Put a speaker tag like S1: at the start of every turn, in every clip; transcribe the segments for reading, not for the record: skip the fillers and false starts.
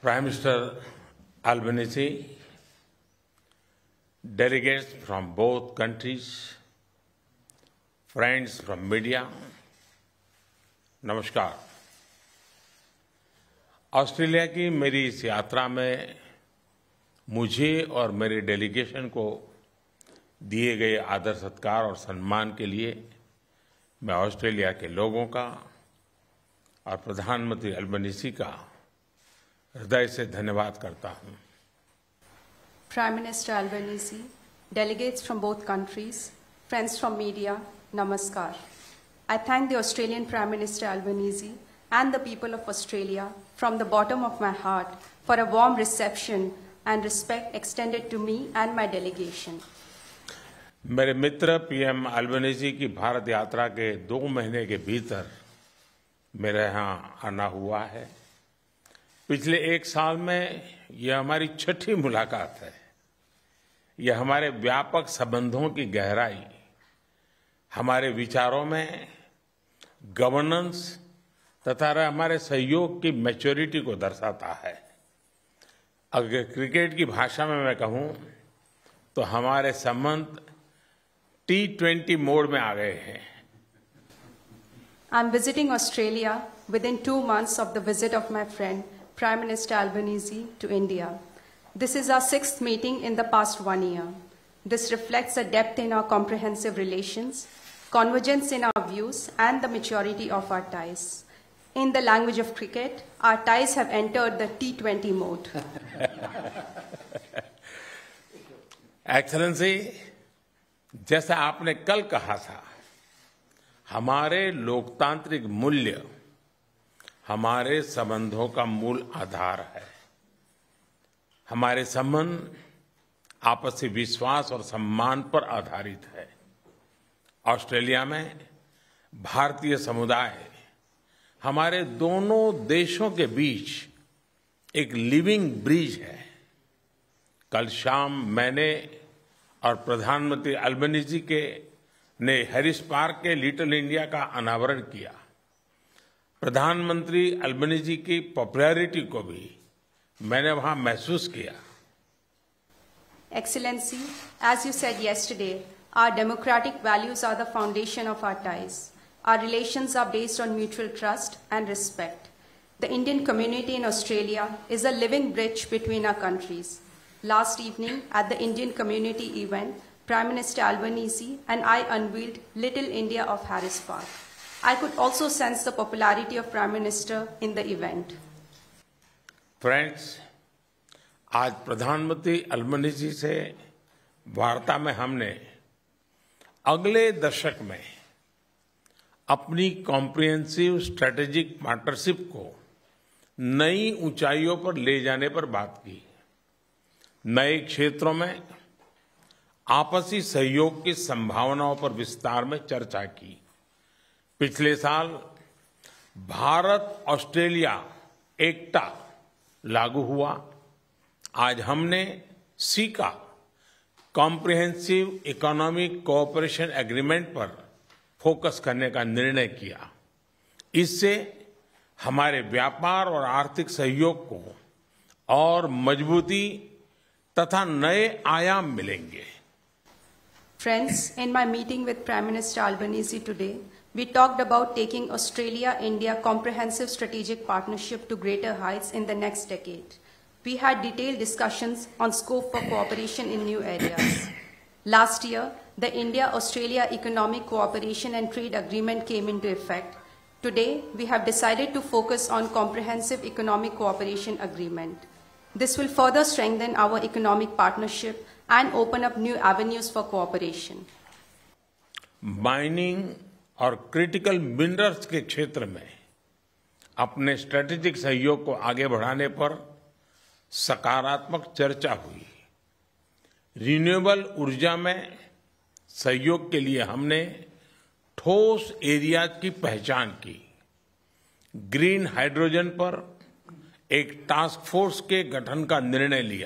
S1: Prime Minister Albanese, delegates from both countries, friends from media, नमस्कार। Australia की मेरी इस यात्रा में मुझे और मेरे डेलीगेशन को दिए गए आदर सत्कार और सम्मान के लिए मैं ऑस्ट्रेलिया के लोगों का और प्रधानमंत्री अल्बनीज़ी का हृदय से धन्यवाद करता हूं।
S2: Prime Minister Albanese, delegates from both countries, friends from media, namaskar. I thank the Australian Prime Minister Albanese and the people of Australia from the bottom of my heart for a warm reception and respect extended to me and my delegation.
S1: मेरे मित्र PM Albanese की भारत यात्रा के 2 महीने के भीतर मेरे यहाँ आना हुआ है। पिछले 1 साल में यह हमारी 6ठी मुलाकात है। यह हमारे व्यापक संबंधों की गहराई, हमारे विचारों में गवर्नेंस तथा हमारे सहयोग की मैच्योरिटी को दर्शाता है। अगर क्रिकेट की भाषा में मैं कहूं तो हमारे संबंध T20 मोड में आ गए हैं।
S2: I'm visiting Australia within 2 months of the visit of my friend Prime Minister Albanese to India. This is our 6th meeting in the past 1 year. This reflects a depth in our comprehensive relations, convergence in our views, and the maturity of our ties. In the language of cricket, our ties have entered the T20 mode.
S1: Excellency, जैसा आपने कल कहा था, हमारे लोकतांत्रिक मूल्य हमारे संबंधों का मूल आधार है। हमारे संबंध आपसी विश्वास और सम्मान पर आधारित है। ऑस्ट्रेलिया में भारतीय समुदाय हमारे दोनों देशों के बीच एक लिविंग ब्रिज है। कल शाम मैंने और प्रधानमंत्री अल्बनीज़ी ने हैरिस पार्क के लिटिल इंडिया का अनावरण किया। प्रधानमंत्री अल्बनीज़ी की पॉपुलैरिटी को भी मैंने वहां महसूस किया।
S2: Excellency, as you said yesterday, our democratic values are the foundation of our ties. Our relations are based on mutual trust and respect. The Indian community in Australia is a living bridge between our countries. Last evening, at the Indian community event, Prime Minister Albanese and I unveiled Little India of Harris Park. I could also sense the popularity of Prime Minister in the event.
S1: Friends, आज प्रधानमंत्री Albanese से वार्ता में हमने अगले दशक में अपनी कॉम्प्रिहेंसिव स्ट्रेटेजिक पार्टनरशिप को नई ऊंचाइयों पर ले जाने पर बात की। नए क्षेत्रों में आपसी सहयोग की संभावनाओं पर विस्तार में चर्चा की। पिछले साल भारत ऑस्ट्रेलिया एकटा लागू हुआ। आज हमने CECA comprehensive economic cooperation agreement पर फोकस करने का निर्णय किया। इससे हमारे व्यापार और आर्थिक सहयोग को और मजबूती तथा नए आयाम मिलेंगे।
S2: Friends, in my meeting with Prime Minister Albanese today, we talked about taking Australia-India comprehensive strategic partnership to greater heights in the next decade. We had detailed discussions on scope for cooperation in new areas. Last year, the India-Australia Economic Cooperation and Trade Agreement came into effect. Today, we have decided to focus on Comprehensive Economic Cooperation Agreement. This will further strengthen our economic partnership and open up new avenues for cooperation.
S1: Mining और critical minerals के क्षेत्र में अपने strategic सहयोग को आगे बढ़ाने पर सकारात्मक चर्चा हुई। रिन्यूएबल ऊर्जा में सहयोग के लिए हमने ठोस एरिया की पहचान की। ग्रीन हाइड्रोजन पर एक टास्क फोर्स के गठन का निर्णय लिया।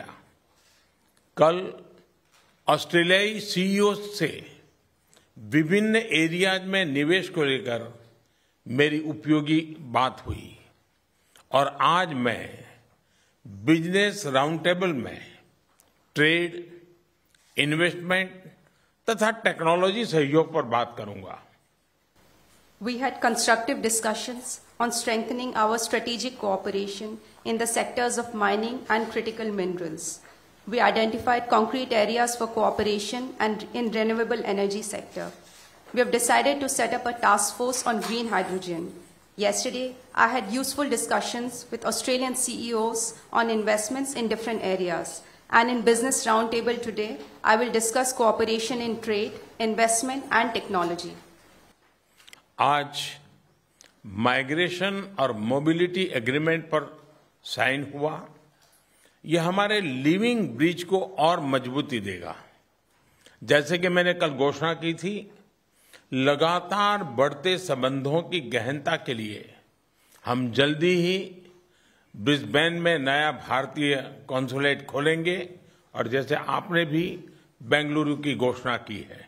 S1: कल ऑस्ट्रेलियाई सीईओ से विभिन्न एरियाज में निवेश को लेकर मेरी उपयोगी बात हुई और आज मैं बिजनेस राउंड टेबल में ट्रेड, इन्वेस्टमेंट तथा टेक्नोलॉजी सहयोग पर बात करूंगा।
S2: We had constructive discussions on strengthening our strategic cooperation in the sectors of mining and critical minerals. We identified concrete areas for cooperation and in renewable energy sector. We have decided to set up a task force on green hydrogen. Yesterday, I had useful discussions with Australian CEOs on investments in different areas. And in Business Roundtable today, I will discuss cooperation in trade, investment and technology.
S1: आज migration और mobility agreement पर sign हुआ। यह हमारे living bridge को और मजबूती देगा। जैसे कि मैंने कल घोषणा की थी, लगातार बढ़ते संबंधों की गहनता के लिए हम जल्दी ही ब्रिस्बेन में नया भारतीय कॉन्सुलेट खोलेंगे और जैसे आपने भी बेंगलुरु की घोषणा की है।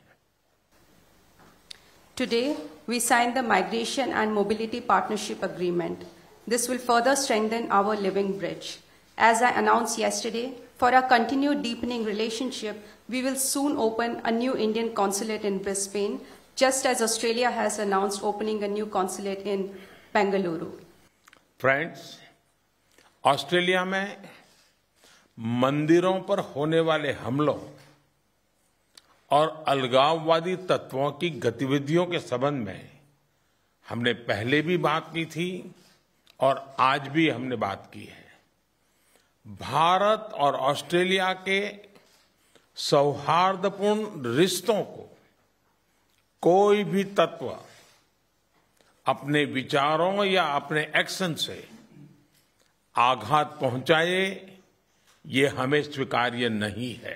S2: Today, we signed the Migration and Mobility Partnership Agreement. This will further strengthen our living bridge. As I announced yesterday, for our continued deepening relationship, we will soon open a new Indian consulate in Brisbane, just as Australia has announced opening a new consulate in Bengaluru.
S1: Friends, Australia में मंदिरों पर होने वाले हमलों और अलगाववादी तत्वों की गतिविधियों के संबंध में हमने पहले भी बात की थी और आज भी हमने बात की है। भारत और ऑस्ट्रेलिया के सौहार्दपूर्ण रिश्तों को कोई भी तत्व अपने विचारों या अपने एक्शन से आघात पहुंचाए, ये हमें स्वीकार्य नहीं है।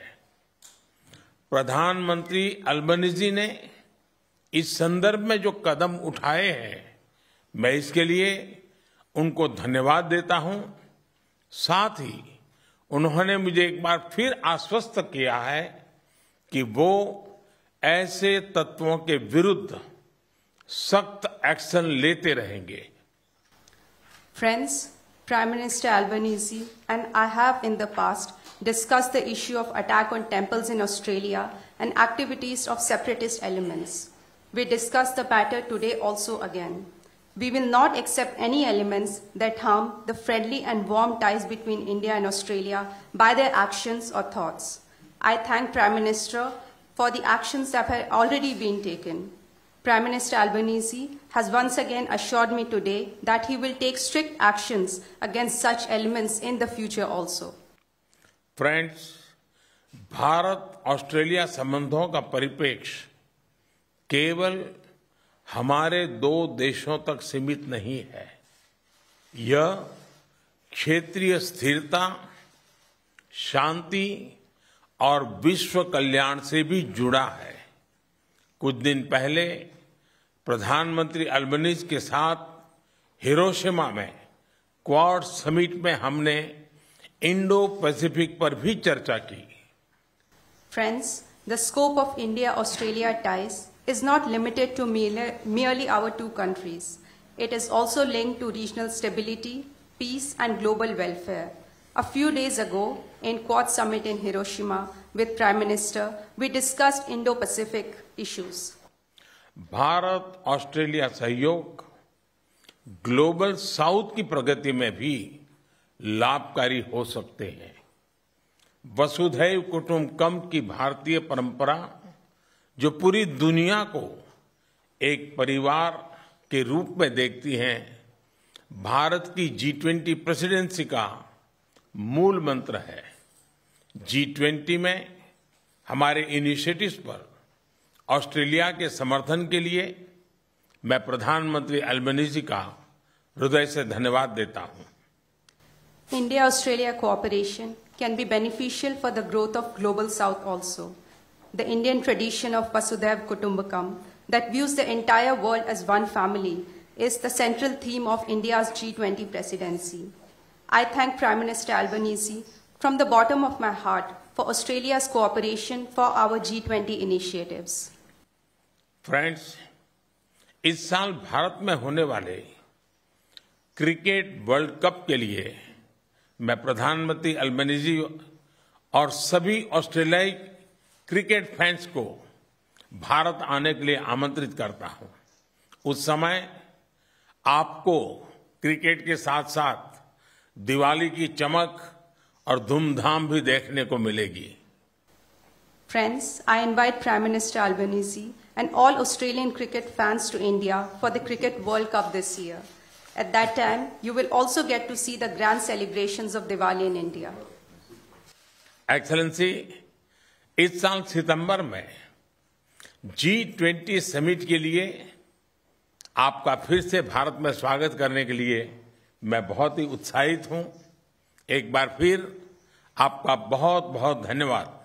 S1: प्रधानमंत्री अल्बनीज़ी ने इस संदर्भ में जो कदम उठाए हैं, मैं इसके लिए उनको धन्यवाद देता हूं। साथ ही उन्होंने मुझे एक बार फिर आश्वस्त किया है कि वो ऐसे तत्वों के विरुद्ध सख्त एक्शन लेते रहेंगे।
S2: Friends, Prime Minister Albanese and I have in the past discussed the issue of attack on temples in Australia and activities of separatist elements. We discussed the matter today also again. We will not accept any elements that harm the friendly and warm ties between India and Australia by their actions or thoughts. I thank Prime Minister for the actions that have already been taken. Prime Minister Albanese has once again assured me today that he will take strict actions against such elements in the future also.
S1: Friends, Bharat Australia संबंधों का परिप्रेक्ष्य केवल हमारे दो देशों तक सीमित नहीं है। यह क्षेत्रीय स्थिरता, शांति और विश्व कल्याण से भी जुड़ा है। कुछ दिन पहले प्रधानमंत्री अल्बनीज़ के साथ हिरोशिमा में क्वाड समिट में हमने इंडो पैसिफिक पर भी चर्चा की।
S2: Friends, the scope of India-Australia ties is not limited to merely our two countries. It is also linked to regional stability, peace and global welfare. A few days ago, in Quad Summit in Hiroshima with Prime Minister, we discussed Indo-Pacific issues.
S1: Bharat Australia सहयोग global south की प्रगति में भी लाभकारी हो सकते हैं। वसुधैव कुटुंबकम की भारतीय परंपरा जो पूरी दुनिया को एक परिवार के रूप में देखती है, भारत की G20 प्रेसिडेंसी का मूल मंत्र है। G20 में हमारे इनिशिएटिव्स पर ऑस्ट्रेलिया के समर्थन के लिए मैं प्रधानमंत्री अल्बनीज़ी का हृदय से धन्यवाद देता हूं।
S2: India-Australia cooperation can be beneficial for the growth of Global South also. The Indian tradition of Vasudhaiv Kutumbakam that views the entire world as one family is the central theme of India's G20 presidency. I thank Prime Minister Albanese from the bottom of my heart for Australia's cooperation for our G20 initiatives.
S1: Friends, इस साल भारत में होने वाले cricket world cup के लिए मैं प्रधानमंत्री Albanese और सभी ऑस्ट्रेलियाई क्रिकेट फैंस को भारत आने के लिए आमंत्रित करता हूं। उस समय आपको क्रिकेट के साथ साथ दिवाली की चमक और धूमधाम भी देखने को मिलेगी।
S2: Friends, I invite Prime Minister Albanese and all Australian cricket fans to India for the Cricket World Cup this year. At that time, you will also get to see the grand celebrations of Diwali in India.
S1: Excellency, इस साल सितंबर में G20 summit के लिए आपका फिर से भारत में स्वागत करने के लिए मैं बहुत ही उत्साहित हूं। एक बार फिर आपका बहुत बहुत धन्यवाद।